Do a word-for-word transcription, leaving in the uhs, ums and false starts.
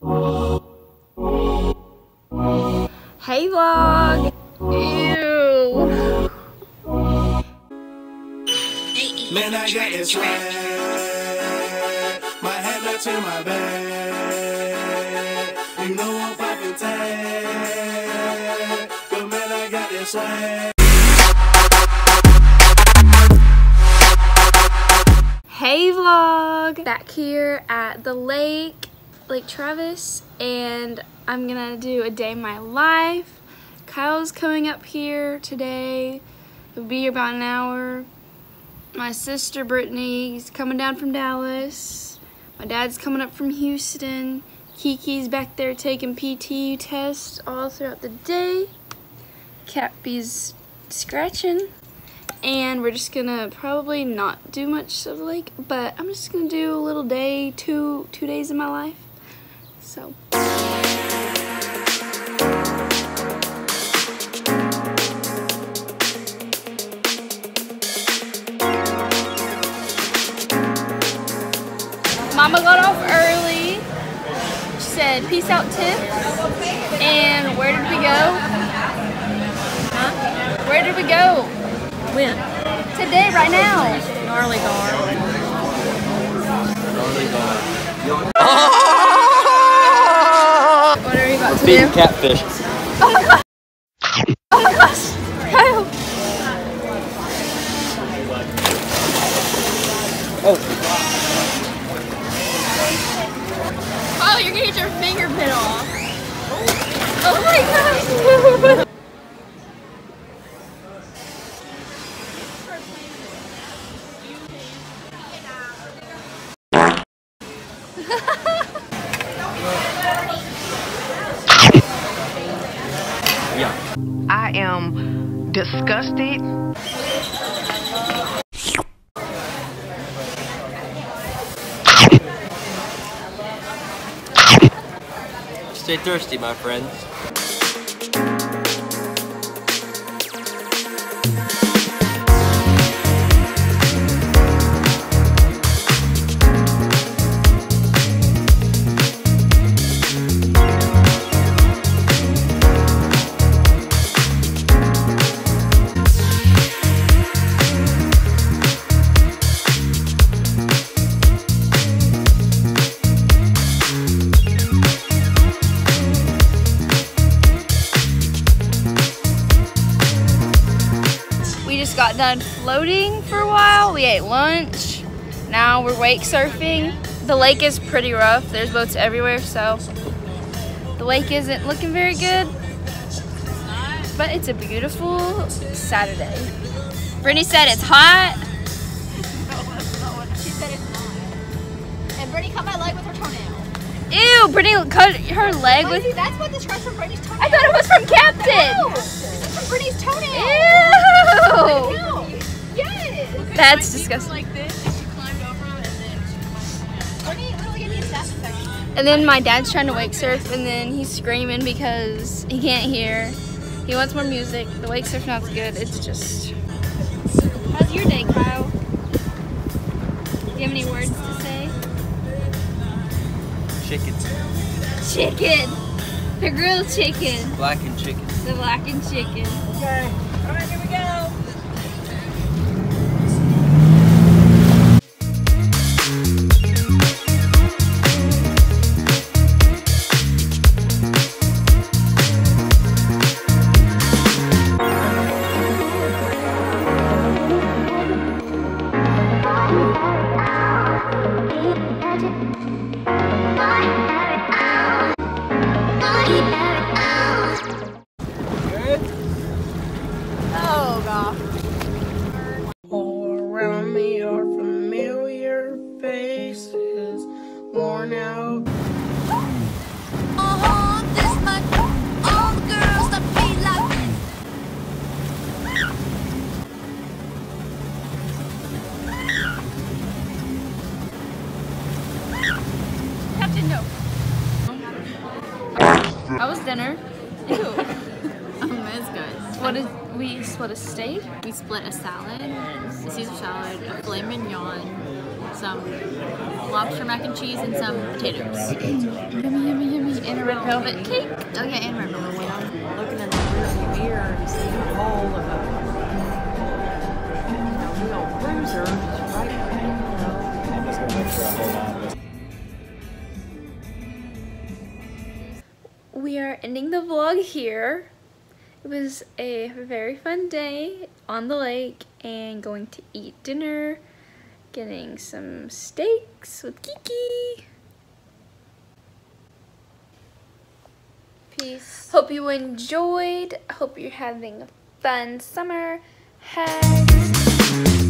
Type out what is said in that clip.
Hey vlog! Ew! Man, I got this swag. My head up to my back. You know I'm poppin' tag. But man, I got this swag. Hey vlog! Back here at the lake, Lake Travis, and I'm gonna do a day in my life. Kyle's coming up here today. He'll be here about an hour. My sister Brittany's coming down from Dallas. My dad's coming up from Houston. Kiki's back there taking P T tests all throughout the day. Cappy's scratching. And we're just gonna probably not do much of the lake, but I'm just gonna do a little day, two two days in my life. So. Mama got off early. She said, peace out, Tiff. And where did we go? Huh? Where did we go? When? Today, right now. Gnarly gar. Gnarly gar. What are we about to Feeding do? catfish. Oh my gosh! Oh my gosh! Kyle! Oh. Oh, you're gonna get your finger bit off. Oh my gosh! Yeah. I am disgusted. Stay thirsty, my friends. Got done floating for a while. We ate lunch. Now we're wake surfing. The lake is pretty rough. There's boats everywhere, so the lake isn't looking very good. But it's a beautiful Saturday. Brittany said it's hot. No, that's not what she said. It's not. And Brittany cut my leg with her toenail. Ew, Brittany cut her leg with. Lindsay, that's what this was from Brittany's toenail. I thought it was from Captain. No, this is from Brittany's toenail. Ew. No. Yes. That's disgusting. Like this, and she climbed over him, and then she climbed. Brittany literally gave me a staph infection. And then my dad's trying to wake surf, and then he's screaming because he can't hear. He wants more music. The wake surf not good. It's just. How's your day, Kyle? Do you have any words to say? Chicken. Chicken. The grilled chicken. Blackened chicken. The blackened chicken. Okay. All right, here we go. Oh god. All around me are familiar faces, worn out. Uh-huh, this much. All the girls that be like this. Captain, no. How was dinner? Ew. Um, it's good. What did we split a steak? We split a salad, a Caesar salad, a filet mignon, some lobster mac and cheese, and some potatoes. Yummy, yummy, yummy. And a red velvet cake. Oh yeah, and red velvet cake. I'm looking in the rearview mirror and see a hole of a, a real bruiser just right there, you know. I'm just gonna make sure I hold on to this. We are ending the vlog here. It was a very fun day on the lake and going to eat dinner, getting some steaks with Kiki. Peace. Hope you enjoyed. Hope you're having a fun summer. Hugs.